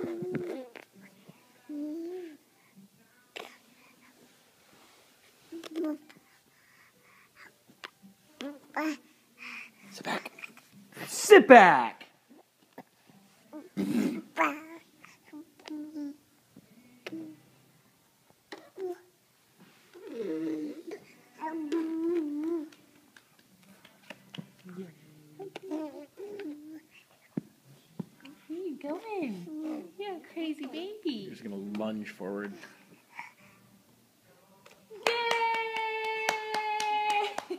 Sit back. Sit back. Where are you going? You're a crazy baby. You're just gonna lunge forward. Yay!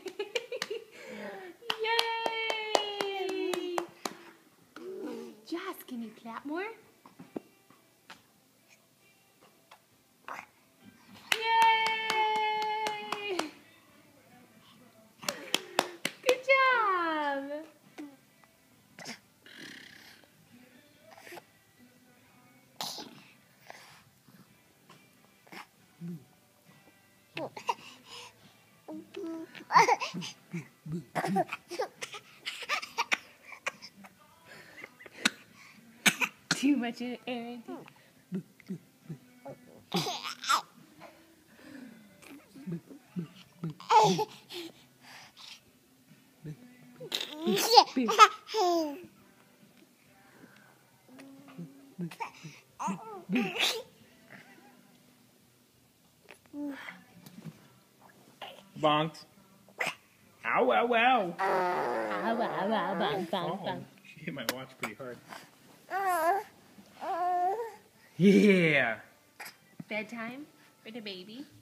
Yay! Joss, can you clap more? Yay! Good job! Too much energy. Bonked. Ow, ow, ow. Ow, ow, ow, bang, bang, bang. She hit my watch pretty hard. Yeah. Bedtime for the baby.